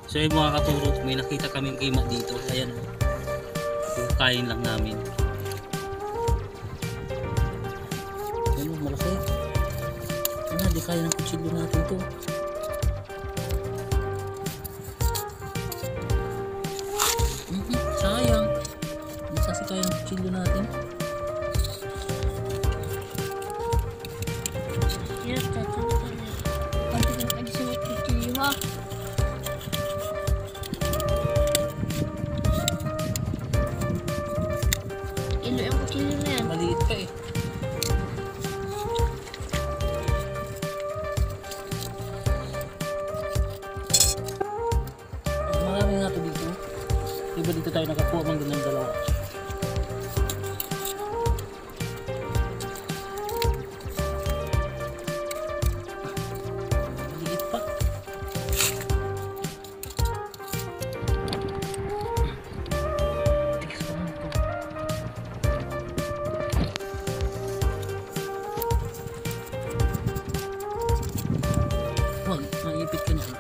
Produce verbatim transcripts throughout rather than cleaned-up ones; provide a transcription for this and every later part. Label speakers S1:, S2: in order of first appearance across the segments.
S1: So yung mga katuro, may nakita kaming kima dito. Ayan. Kain lang namin. Ayun, malaki. Ano, di kaya ng kutsilyo natin to. Mm-hmm, sayang. Hindi kasi kaya ng kutsilyo natin.
S2: Yes, tatang pala. Pati ka pwede sa kutsilyo ha. Ilo yung kutsilyo na yan.
S1: Maliit pa eh. Marami nga to dito. Diba dito tayo nakakuha mang ganang dalawa. Maliit pa. Tigas pa naman ito. Huwag, maipit ka niya.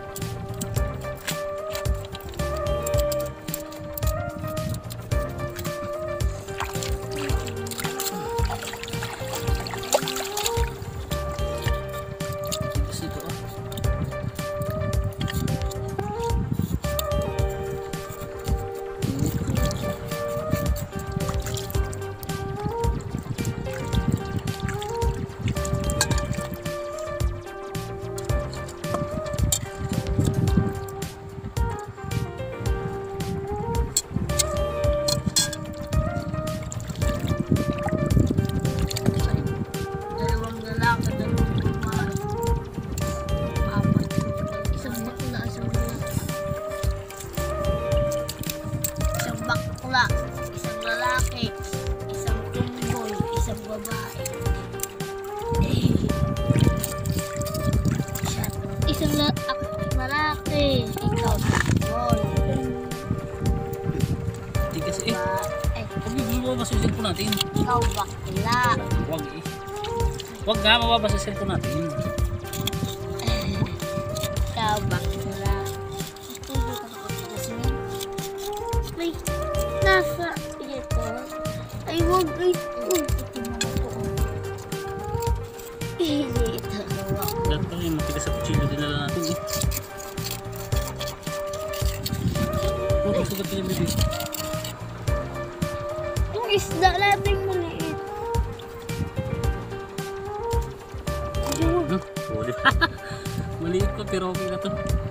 S1: Tigas ito ah.
S2: Dalawang lalaki, dalawang babae. Apat. Isang bakla, isang lalaki. Isang bakla, isang lalaki, isang tumboy, isang babae. Eh. Siya- Isang la ak- lalaki, ikaw tumboy.
S1: Tigas eh.
S2: Babae,
S1: Huwag yung lumabas yung cellphone natin.
S2: ikaw bakla.
S1: Huwag eh. Huwag nga mababas yung cellphone natin.
S2: Ikaw bakla. Tulo ka nakapagkasmin. May nasa ito. Ay, wag ay. Wag ito mga to. Hindi ito.
S1: Dahil pa yung matigas sa kutsilyo dinala natin eh. Huwag yung sugat yung bibig.
S2: Yung isda natin maliit. Ayun.
S1: Hmm? Oh, di ba? Maliit pa pero okay na to.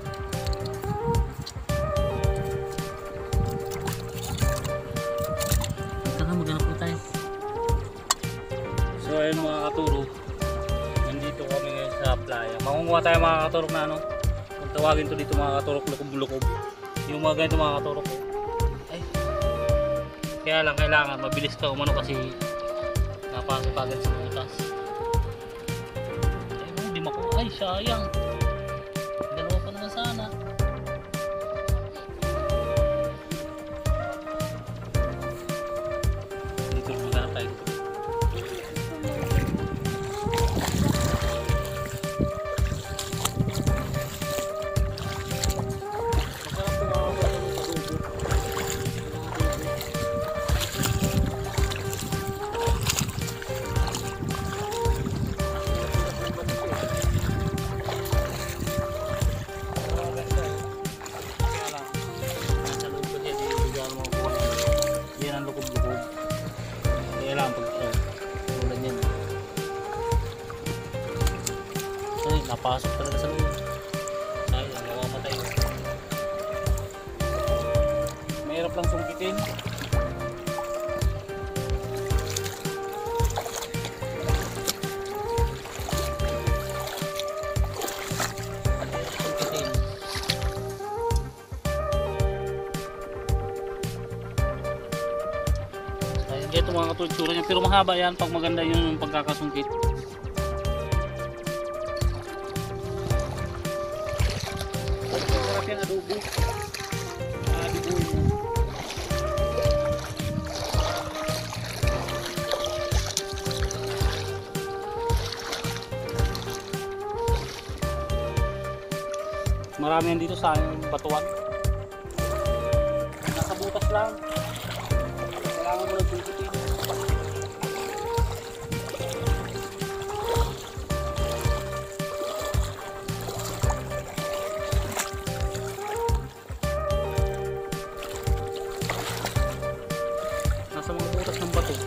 S1: Tara, maghanap na tayo. So ayun mga katuro, nandito kami ngayon sa playa. Makunguha tayo mga katurok na ano. Kung tawagin to dito mga katurok, lukob-lukob. Yung mga ganito mga katurok. Ay. Kaya lang kailangan mabilis ka umano kasi napasok agad sa butas. Ay, hindi makuha. Ay, sayang. Dalawa pa naman sana. Dito maghanap tayo dito. Napasok talaga sa loob. Ay, namamatay. Mahirap lang sungkitin. Sungkitin. Ayun, ito mga katulad niya. Pero mahaba yan pag maganda yung pagkakasungkit. Yung adobo. Adobo yun. Marami yan dito sa batuan. butas lang. Kailangan mo lang pindutin. Nasa mga butas ng bato.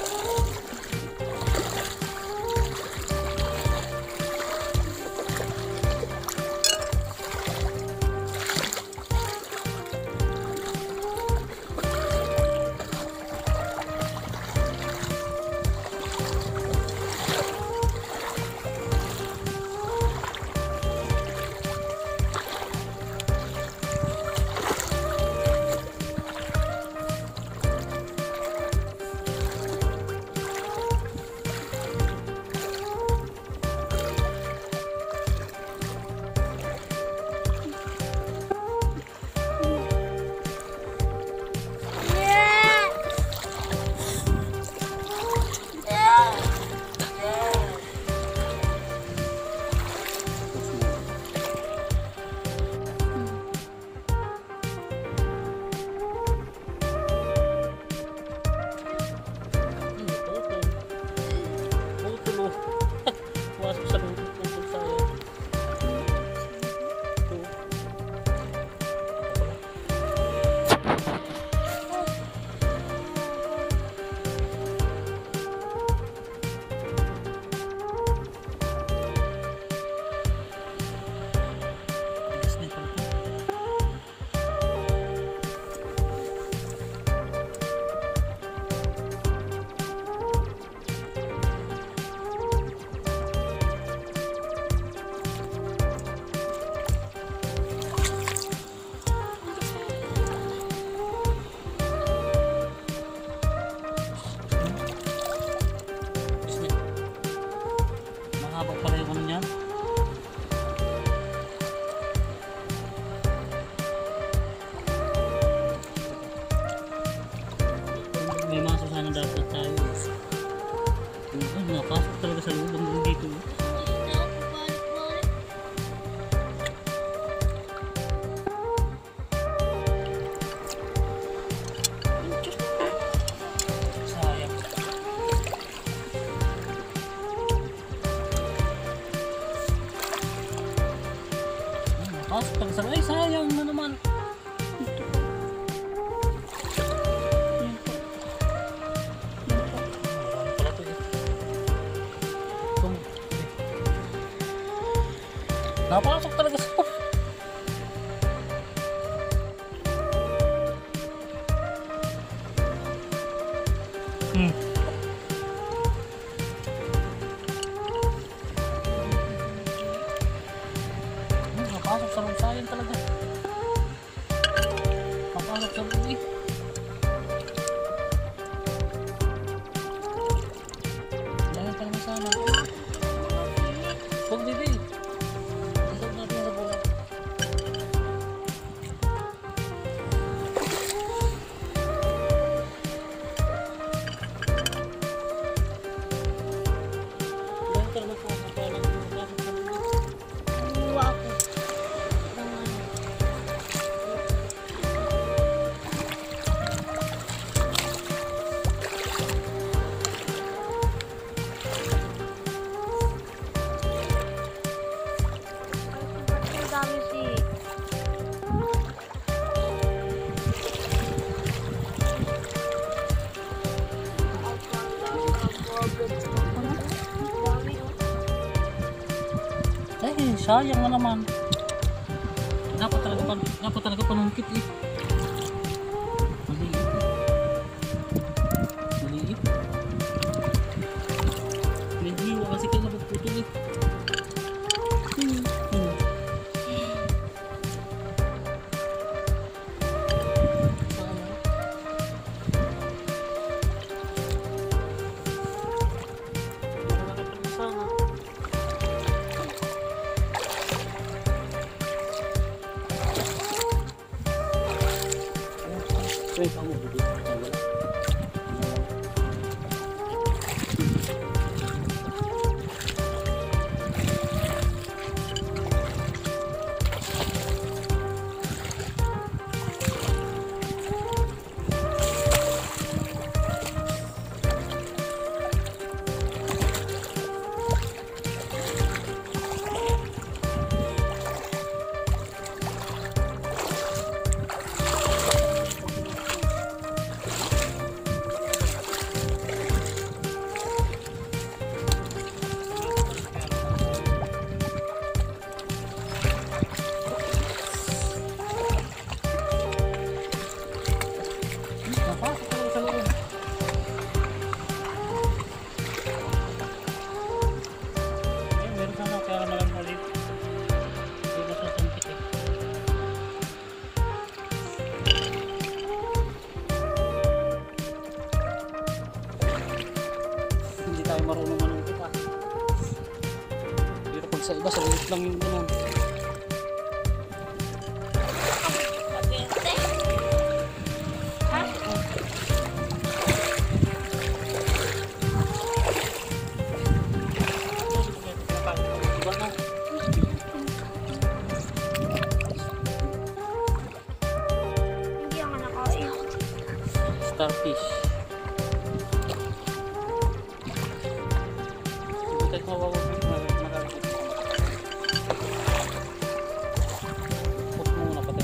S1: May mga susana dapat tayo. Oh, nakapasok talaga sa loob hanggang dito. Sayang. Nakapasok talaga sa loob. Ay, sayang na naman. Napasok talaga sa Hmm. Napasok sa loob, sayang talaga. Napasok sa loob eh. Dahil talaga sana. Huwag bibig. Eh, sayang na naman. Dapat talaga pan, dapat talaga panungkit eh. Maliit. Maliit. May hiwa kasi kayo napagputol eh. Hmm. Hmm. Sana. Ay, kamu duduk. lang yung ano.
S2: Hindi ang anak ko.
S1: Starfish. Butas mo wawagin malalaki. Put mo muna patay.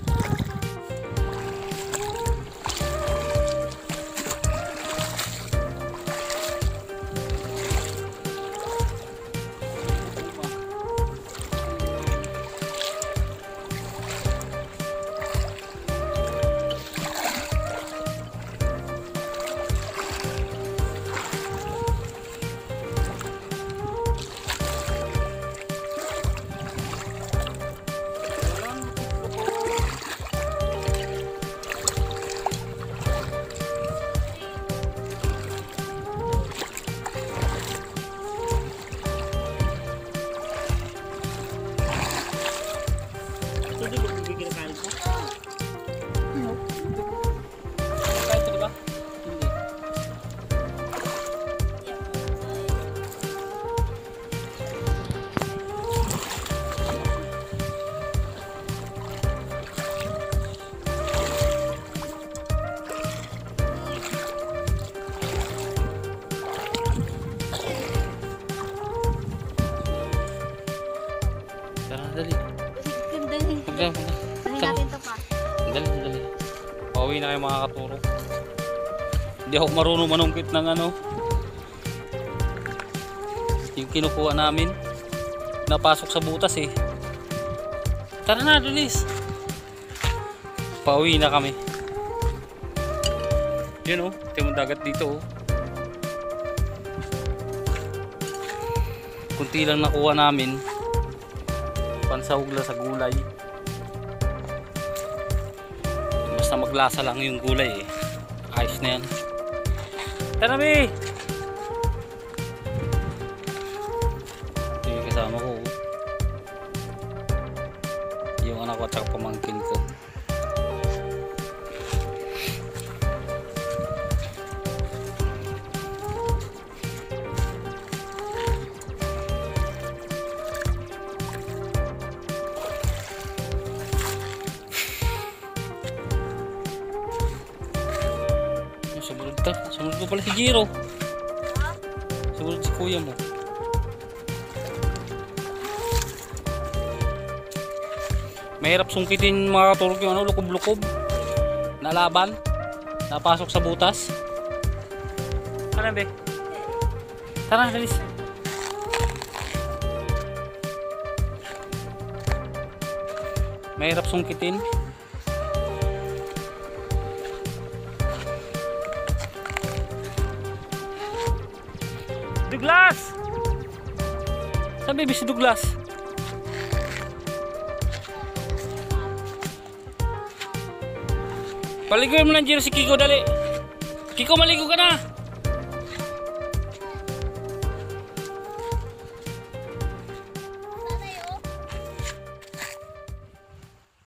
S1: Tara, dali.
S2: Dali.
S1: Hanggang,
S2: Dali natin to pa.
S1: dali, dali. Pauwi na kayo mga katuro. Hindi ako marunong manungkit ng ano. Yung kinukuha namin. Napasok sa butas eh. Tara na, Dulis. Pauwi na kami. Yun oh, ito yung dagat dito oh. Kunti lang nakuha namin. Pansahog lang sa gulay. Basta maglasa lang yung gulay eh. Ayos na yan. Tara, Bi! Ito yung kasama ko. Yung anak ko at saka pamangkin ko. Sumunod ka. Sumunod ko pala si Jiro. Sumunod si kuya mo. Mahirap sungkitin mga katurok yung ano, lukob-lukob. Nalaban. Napasok sa butas. Tara, be. Tara, dalis. Mahirap sungkitin. Douglas! Saan baby si Douglas? Paligoy mo lang dyan si Kiko, dali. Kiko, maligo ka na.